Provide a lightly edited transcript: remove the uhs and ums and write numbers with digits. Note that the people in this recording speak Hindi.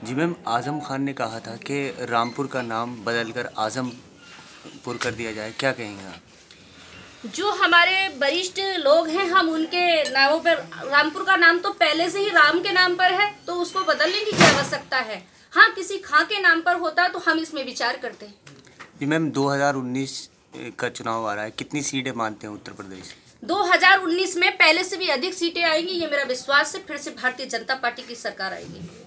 जी मैम, आज़म खान ने कहा था कि रामपुर का नाम बदलकर आज़मपुर कर दिया जाए, क्या कहेंगे आप? जो हमारे वरिष्ठ लोग हैं, हम उनके नामों पर, रामपुर का नाम तो पहले से ही राम के नाम पर है, तो उसको बदलने की क्या आवश्यकता है। हाँ, किसी खां के नाम पर होता तो हम इसमें विचार करते हैं। जी मैम, 2019 का चुनाव आ रहा है, कितनी सीटें मानते हैं उत्तर प्रदेश? 2019 में पहले से भी अधिक सीटें आएंगी, ये मेरा विश्वास है। फिर से भारतीय जनता पार्टी की सरकार आएगी।